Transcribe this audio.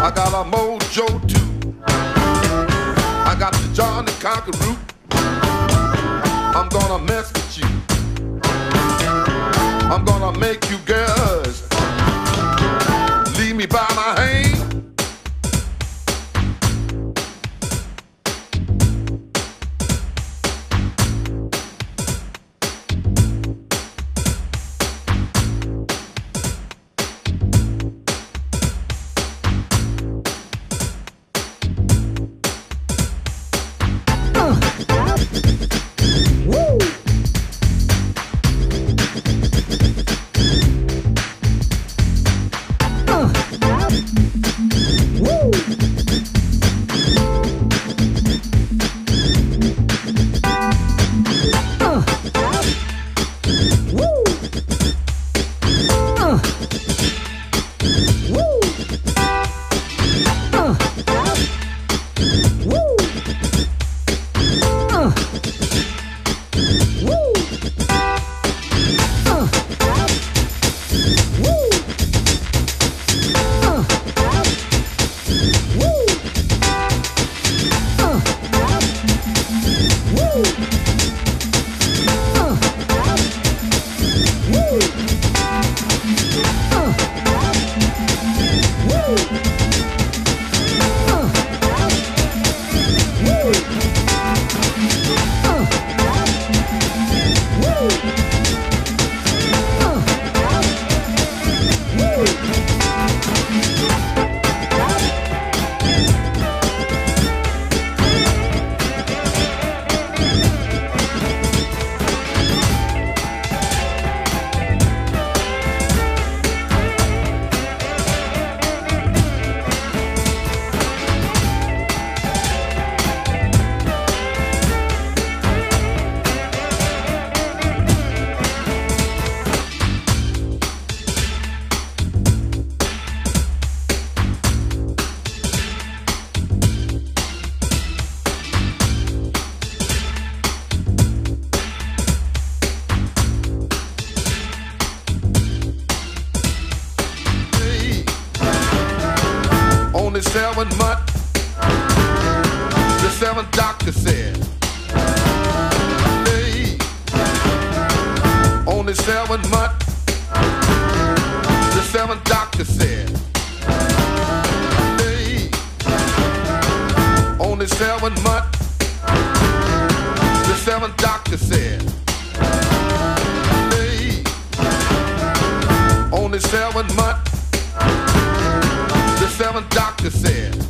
I got a mojo too. I got the Johnny Conquer root. I'm gonna mess with you. I'm gonna make you girls leave me by my hand. Only 7 months, the 7th doctor said. Hey, only 7 months, the 7th doctor said. Hey, only 7 months, the 7th doctor said. Hey, only 7 months, the 7th doctor said.